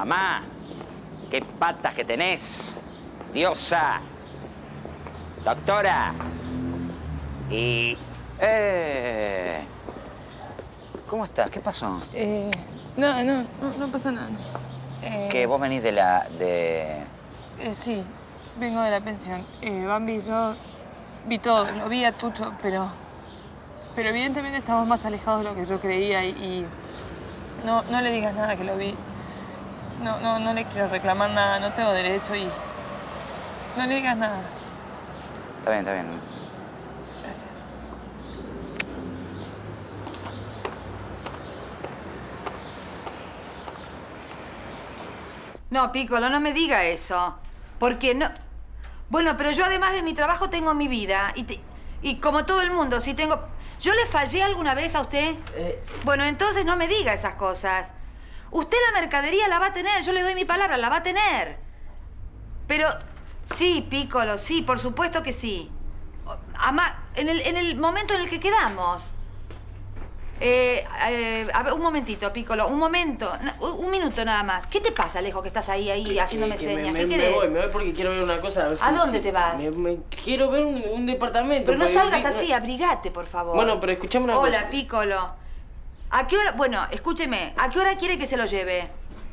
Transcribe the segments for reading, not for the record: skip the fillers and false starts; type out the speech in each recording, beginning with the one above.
Mamá, qué patas que tenés. Diosa. Doctora. Y... ¿Cómo estás? ¿Qué pasó? No pasa nada. ¿Que vos venís de la... Sí, vengo de la pensión. Bambi, yo vi todo, lo vi a Tucho, pero evidentemente estamos más alejados de lo que yo creía y no le digas nada que lo vi. No le quiero reclamar nada, no tengo derecho y no le digas nada. Está bien, está bien. Gracias. No, Piccolo, no me diga eso. Porque no... Bueno, pero yo además de mi trabajo tengo mi vida. Y como todo el mundo, si tengo... ¿Yo le fallé alguna vez a usted? Bueno, entonces no me diga esas cosas. Usted la mercadería la va a tener, yo le doy mi palabra, la va a tener. Pero... Sí, Piccolo, sí, por supuesto que sí. En el momento en el que quedamos. A ver, un momentito, Piccolo, un momento. Un minuto nada más. ¿Qué te pasa, Alejo, que estás ahí haciéndome señas? ¿Qué querés? Me voy porque quiero ver una cosa. ¿A dónde te vas? Quiero ver un departamento. Pero no salgas así, abrigate, por favor. Bueno, pero escuchame una cosa. Hola, Piccolo. ¿A qué hora? Bueno, escúcheme. ¿A qué hora quiere que se lo lleve?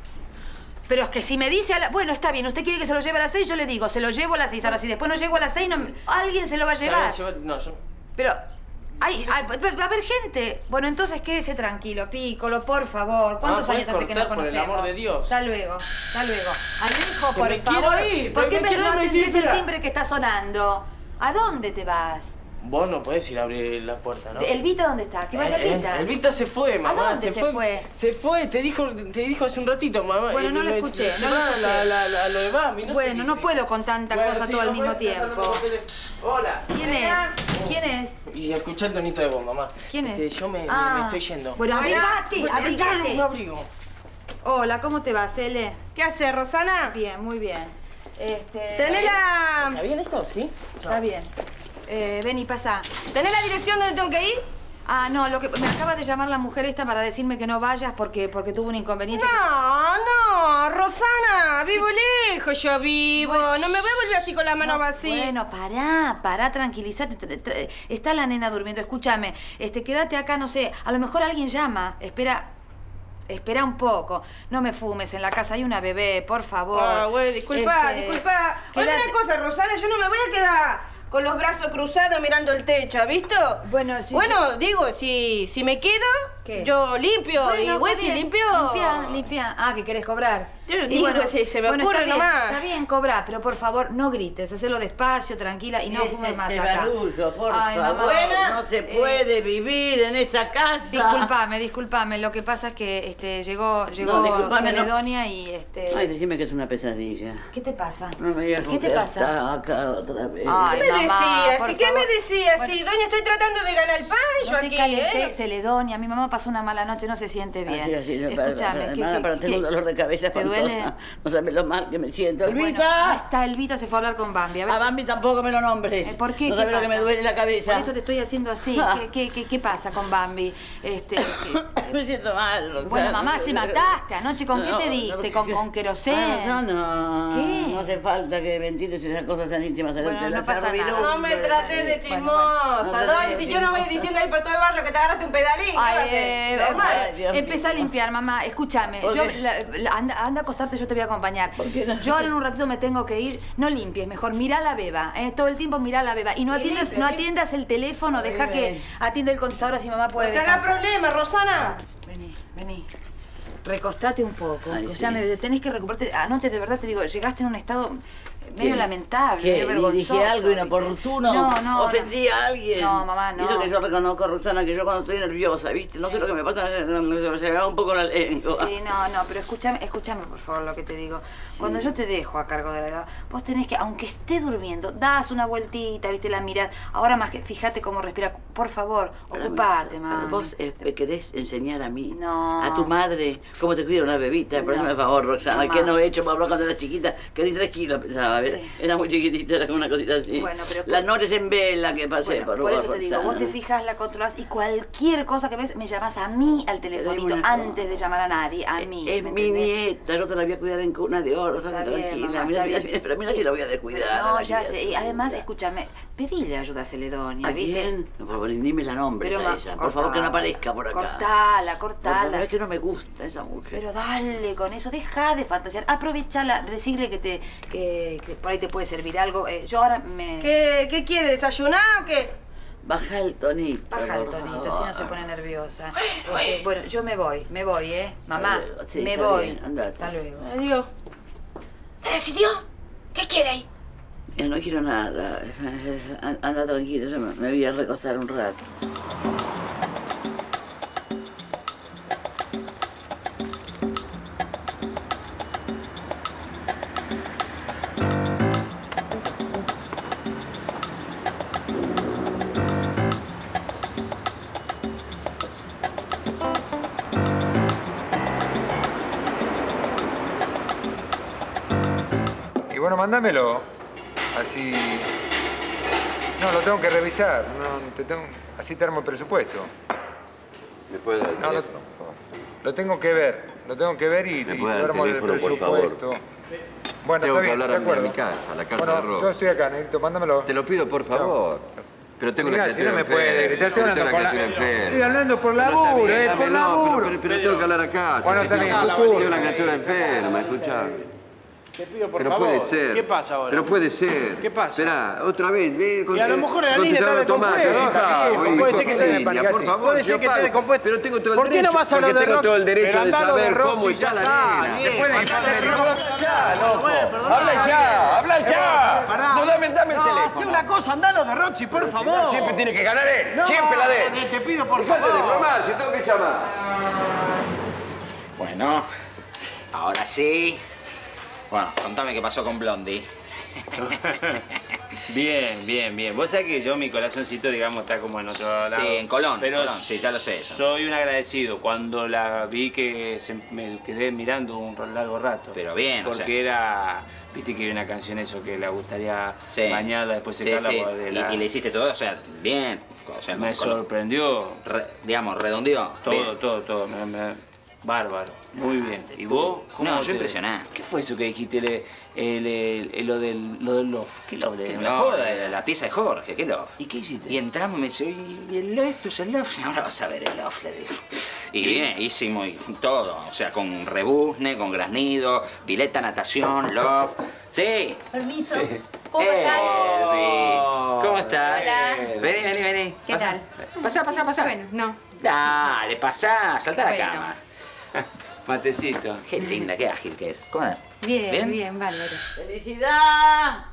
Pero es que si me dice Bueno, está bien. Usted quiere que se lo lleve a las 6, yo le digo, se lo llevo a las 6. Ahora, si después no llego a las 6, alguien se lo va a llevar. No, yo... Pero... va a haber gente. Bueno, entonces quédese tranquilo, Piccolo, por favor. ¿Cuántos años hace que nos conocemos? Por el amor de Dios. Hasta luego, hasta luego. Alejo, por me favor. quiero ir, ¿Por qué me quiero no ir, atendés el espera. timbre que está sonando? ¿A dónde te vas? Vos no podés ir a abrir la puerta, ¿no? ¿El Vita dónde está? Que vaya el Vita. El Vita se fue, mamá. ¿A dónde se fue? Se fue, te dijo hace un ratito, mamá. Bueno, no lo escuché, no lo escuché. Lo de Bambi, no sé. Bueno, no puedo con tanta cosa todo al mismo tiempo. Hola. ¿Quién es? ¿Quién es? Y escuchá el tonito de voz, mamá. ¿Quién es? Yo me estoy yendo. Bueno, abrigate, abrigate. Un abrigo. Hola, ¿cómo te va, Cele? ¿Qué haces, Rosana? Bien, muy bien. ¿Tenés la... ¿Está bien esto? ¿Sí? Está bien. Ven y pasa. ¿Tenés la dirección donde tengo que ir? Ah, no, me acaba de llamar la mujer esta para decirme que no vayas porque tuvo un inconveniente. No, Rosana, vivo lejos, yo vivo. Bueno, no me voy a volver así con las manos vacías. Bueno, pará, tranquilízate. Está la nena durmiendo, escúchame. Quédate acá, no sé, a lo mejor alguien llama. Espera un poco. No me fumes, en la casa hay una bebé, por favor. Ah, güey, disculpa. Oye, una cosa, Rosana, yo no me voy a quedar con los brazos cruzados mirando el techo, ¿has visto? Bueno, sí. Bueno, digo, si me quedo, ¿qué? Yo limpio. Bueno, y güey, si limpio... Limpia. Ah, que querés cobrar. Yo no digo, si se me ocurre nomás. Está bien, cobrar, pero por favor, no grites. Hacelo despacio, tranquila y no fumes más acá. Barullo, por Ay, favor. mamá. Buena. No se puede vivir en esta casa. Disculpame. Lo que pasa es que llegó disculpame, Cenedonia y Ay, decime que es una pesadilla. ¿Qué te pasa? No me digas ¿Qué te pasa? Está acá otra vez. Ay, ¿Qué me decías? por ¿Y qué favor. me decías? Bueno. Sí, doña, estoy tratando de ganar el pan yo No te aquí, calenté, Cenedonia. Mi mamá pasó una mala noche, no se siente bien. Así, Escúchame, para tener un dolor de cabeza ¿te espantosa. duele? No sabes lo mal que me siento. Bueno, ¡Elvita! ahí está, Elvita se fue a hablar con Bambi. A ver, A Bambi tampoco me lo nombres. ¿por qué? No ¿Qué sabes lo que pasa? me duele la cabeza. Por eso te estoy haciendo así. ¿Qué pasa con Bambi? Me siento mal, Roxana. Bueno, mamá, te mataste anoche. ¿Con qué te diste? ¿Con querosén? No. ¿Qué? No hace falta que ventiles esas cosas tan íntimas. Bueno, no pasa nada. No me trates de chismosa, Bueno. doña. Si yo no voy diciendo ahí por todo el barrio que te agarraste un pedalín, ¿qué va a hacer? Normal. Dios mío. Empezá a limpiar, mamá. Escúchame. ¿Por Yo, qué? anda a acostarte, yo te voy a acompañar. ¿Por qué no? Yo ahora en un ratito me tengo que ir. No limpies, mejor mirá la beba. Todo el tiempo mirá la beba. Y no atiendas el teléfono. Deja que atienda el contestador así mamá puede No te hagas descansar. problema, Rosana. Vení. Recostate un poco. Ay, Escuchame, sí. tenés que recuperarte. Anoche, de verdad te digo, llegaste en un estado medio ¿Qué? lamentable, ¿Qué? medio vergonzoso. ¿Dije algo ¿viste? inoportuno? No. ¿Ofendí a alguien? No, mamá, no. Y eso que yo reconozco, Roxana, que yo cuando estoy nerviosa, ¿viste? No sé lo que me pasa, se me va un poco la lengua. Sí, no, pero escúchame por favor lo que te digo. Cuando yo te dejo a cargo de la edad, vos tenés que, aunque esté durmiendo, das una vueltita, viste, la mirás. Ahora más que, fíjate cómo respira. Por favor, ocupate, mamá. ¿Vos querés enseñar a mí? No. A tu madre cómo te cuida una bebita. Por No. favor, Roxana, Mamá. ¿qué no he hecho para hablar cuando era chiquita? Que ni 3 kilos pesaba. pasaba. Sí. Era muy chiquitita, era como una cosita así. Bueno, pero las noches en vela que pasé por eso te digo, vos te fijas, la controlas y cualquier cosa que ves me llamas a mí al telefonito antes de llamar a nadie, a mí. Es mi nieta, yo te la voy a cuidar en cuna de oro, Está bien, tranquila. mamá, Mira, está mira, bien. pero mira si la voy a descuidar. No, ya sé. Y además, escúchame, pedile ayuda a Celedonio, ¿A ¿viste? quién? Por favor, ni me la nombres a ella. Por favor, que no aparezca por acá. Cortala. Sabes que no me gusta esa mujer. Pero dale con eso, deja de fantasear. Aprovechala, decirle que por ahí te puede servir algo. Yo ahora me... ¿Qué quiere? ¿Desayunar o qué? Baja el tonito. Baja el por tonito, favor. si no se pone nerviosa. Bueno, yo me voy, Mamá, Sí, me está voy. bien, andate. Hasta luego. Adiós. ¿Se decidió? ¿Qué quiere ahí? No quiero nada. Anda tranquila, yo me voy a recostar un rato. Y bueno, mándamelo. Así... No, lo tengo que revisar. Así te armo el presupuesto. ¿Me puede dar el teléfono? Lo tengo que ver y ¿Me te puede dar el armo el teléfono, por presupuesto. favor? Bueno, Tengo está que bien, hablar de a acuerdo. mi casa, a la casa Bueno, de Ross. yo estoy acá, Negrito, mándamelo. Te lo pido, por favor. Pero tengo una Mirá, si criatura no me puede gritar, estoy hablando por enferma. Estoy hablando por laburo, por laburo. Pero tengo que hablar acá. Bueno, está bien, Tengo una criatura enferma, escuchá. Te pido por Pero favor. puede ser. ¿Qué pasa ahora? Pero puede ser. ¿Qué pasa? Esperá, otra vez, ve. Y a lo mejor la línea está descompuesta, viejo. Puede ser que esté descompuesta. Por favor, Puede ser que esté descompuesta. Pero tengo todo el ¿Por qué derecho. no vas a hablar porque de tengo Roxy? todo el derecho Pero de andalo de saber Roxy, cómo ya está la está, nena. bien. Se puede ¡Habla ya! Pará. No, dame el teléfono. Hace una cosa, andalo de Roxy, por favor. Siempre tiene que ganar él. No, Siempre la de él. Te pido por Dejate de favor. bromar, si tengo que llamar. Bueno, ahora sí. Bueno, contame qué pasó con Blondie. Bien. Vos sabés que yo, mi corazoncito, digamos, está como en otro lado. Sí, en Colón. Pero Colón, sí, ya lo sé eso. Soy un agradecido. Cuando la vi que me quedé mirando un largo rato. Pero bien, porque o sea. era... Viste que hay una canción eso que le gustaría bañarla, después secarla. Sí. De la... Y le hiciste todo, o sea, bien. O sea, me sorprendió. Digamos, redondeó. Todo. Bárbaro. Muy bien. ¿Y vos? No, yo impresionante. ¿Qué fue eso que dijiste lo del love? ¿Qué love? La pieza de Jorge, ¿qué love? ¿Y qué hiciste? Y entramos y me dice, y esto es el love. Ahora vas a ver el love, le digo. Y bien, hicimos todo. O sea, con rebuzne, con graznido, pileta, natación, love. Sí. Permiso. ¿Cómo están? ¿Cómo estás? Hola. Vení. ¿Qué tal? Pasá. Bueno, no. Dale, pasá, salta a la Bueno. cama. Matecito. Qué linda, qué ágil que es. ¿Cómo es? Bien, bárbaro. ¡Felicidad!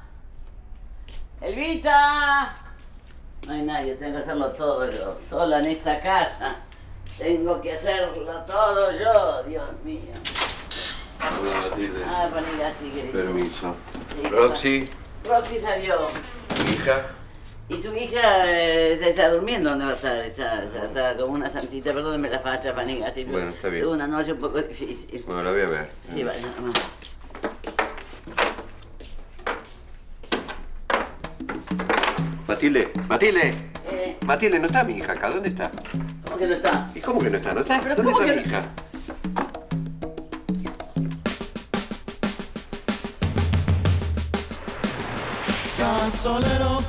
¡Elvita! No hay nadie, tengo que hacerlo todo yo. Sola en esta casa. Tengo que hacerlo todo yo, Dios mío. Hola, Matilde. Ah, Paniga, sí, querida. Permiso. Sí, Roxy, Roxy salió. hija. Y su hija está durmiendo, ¿dónde va a estar? Está como una santita, perdóneme la facha, Paniga. Así, Bueno, está bien. Tuvo una noche un poco difícil. Bueno, la voy a ver. Sí, vaya, vamos. Matilde. Matilde, ¿no está mi hija acá? ¿Dónde está? ¿Cómo que no está? ¿Y cómo que no está? ¿No está? Pero ¿Dónde ¿cómo está que mi no? hija? Gasolero